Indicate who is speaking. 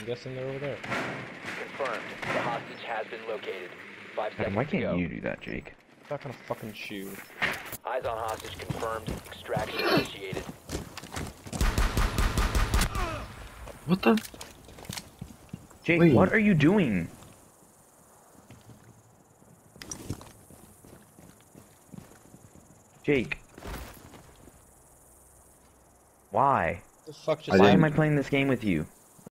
Speaker 1: I'm guessing they're over there.
Speaker 2: Confirmed. The hostage has been located. 5 seconds
Speaker 3: Why
Speaker 2: to go.
Speaker 3: can't you do that, Jake?
Speaker 1: I'm not gonna fucking shoot.
Speaker 2: Eyes on hostage confirmed. Extraction initiated.
Speaker 4: What the?
Speaker 3: Jake,
Speaker 4: Wait.
Speaker 3: what are you doing? Jake. Why?
Speaker 1: The fuck just
Speaker 4: I
Speaker 3: Why
Speaker 4: didn't-
Speaker 3: am I playing this game with you?